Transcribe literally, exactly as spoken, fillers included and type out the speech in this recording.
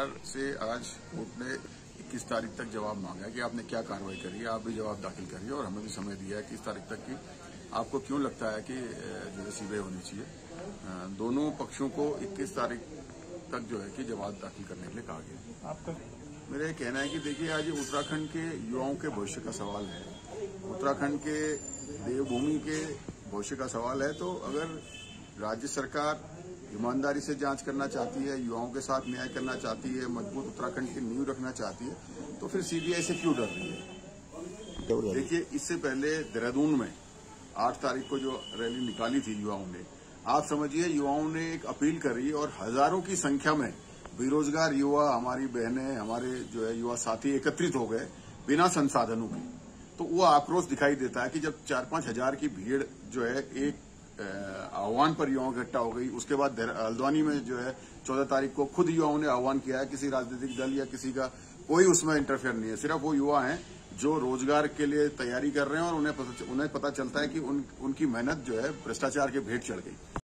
सरकार से आज कोर्ट ने इक्कीस तारीख तक जवाब मांगा है कि आपने क्या कार्रवाई करी है। आप भी जवाब दाखिल करिए और हमें भी समय दिया है इक्कीस तारीख तक की आपको क्यों लगता है कि जो है सीबीआई होनी चाहिए। दोनों पक्षों को इक्कीस तारीख तक जो है कि जवाब दाखिल करने के लिए कहा गया। आपका मेरा ये कहना है कि देखिए आज उत्तराखंड के युवाओं के भविष्य का सवाल है, उत्तराखंड के देवभूमि के भविष्य का सवाल है। तो अगर राज्य सरकार ईमानदारी से जांच करना चाहती है, युवाओं के साथ न्याय करना चाहती है, मजबूत उत्तराखंड की नींव रखना चाहती है, तो फिर सीबीआई से क्यों डर रही है। देखिए इससे पहले देहरादून में आठ तारीख को जो रैली निकाली थी युवाओं ने, आप समझिए युवाओं ने एक अपील करी और हजारों की संख्या में बेरोजगार युवा, हमारी बहनें, हमारे जो है युवा साथी एकत्रित हो गए बिना संसाधनों के। तो वो आक्रोश दिखाई देता है कि जब चार पांच हजार की भीड़ जो है एक आह्वान पर युवाओं इकट्ठा हो गई। उसके बाद हल्द्वानी में जो है चौदह तारीख को खुद युवाओं ने आह्वान किया है, किसी राजनीतिक दल या किसी का कोई उसमें इंटरफेयर नहीं है, सिर्फ वो युवा हैं जो रोजगार के लिए तैयारी कर रहे हैं और उन्हें पता, उन्हें पता चलता है कि उन, उनकी मेहनत जो है भ्रष्टाचार के भेंट चढ़ गई।